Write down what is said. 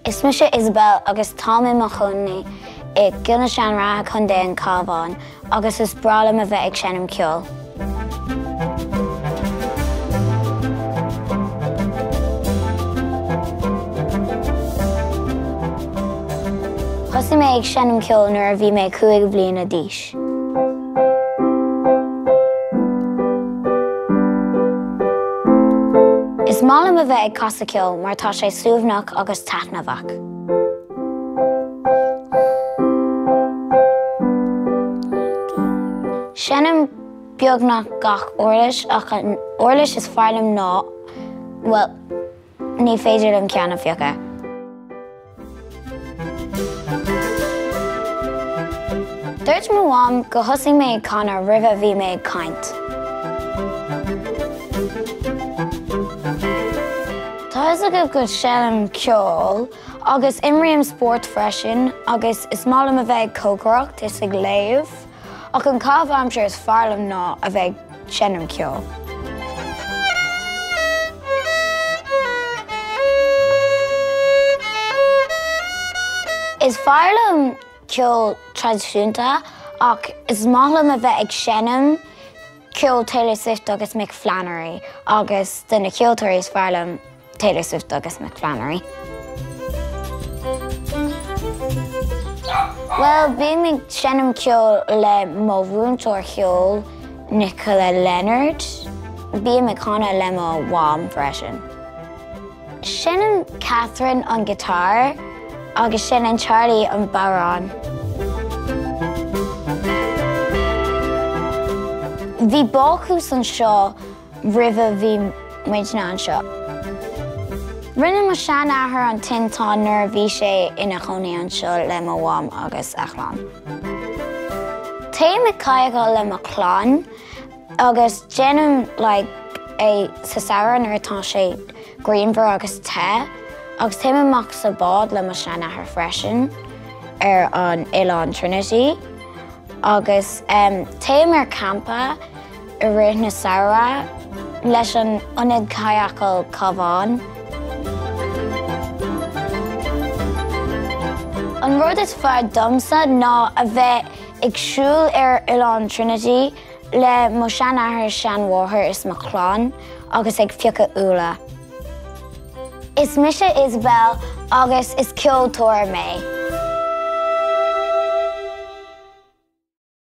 Is mise Isabel agus Tommy Mahoney ag gilna sean ratha chun an cabhán agus is bralam a bheith ag seanam ceol. Thosaigh mé ag seanam ceol nuair a bhí mé 5 bliain d'aois. Is málam a bheith ag casa ceol mar tá sé suamhnach agus taitneamhach. Seanam beagnach gach orlais ach an orlais is fearlam ná, well, ní féidir an ceanna fiacha. Dúirt mo bháim go thosaigh mé ag cana roimh a bhí mé ag caint. Tá is a go seanam ceol agus imríam sport freisin agus is málam a bheith cócrocht is ag léamh ach an cabham seir is fearlam ná a bheith seanam ceol. Is fearlam ceol tradiisiúnta ach is málam a bheith ag seanam ceol Taylor Swift agus Mick Flannery agus duna ceoltóirí is fearlam Taylor Swift agus Mick Flannery. Well, bhí mé seanam ceol le mo bhúntóir cheol Nicola Leonard, bí mé cana le mo bháim freisin. Seanam Catherine an guitar agus seanam Charlie an barán. Bhí bácús an seo roimh a bhí muid ná an seo. Rinne mar sean ahar an tintán nuair a bhí sé ina chonaí an seo le mo bháim agus achlan. Taobh me caighil le mo chláin agus déanam é sa saoire nuair atá sé Greenver agus te agus taobh amach sa bád le mar sean ahar freisin ar an Oileán Trinity agus taobh mar campa a roimh na saoire leis an ionad caiacail cabhán. An rud is fearr domsa ná a bheith ag siúil ar Oileán Trinity le mo sean ahar sean mháthair is mo chláin agus ag fiocha úla. Is mise Isabel agus is ceoltóir mé.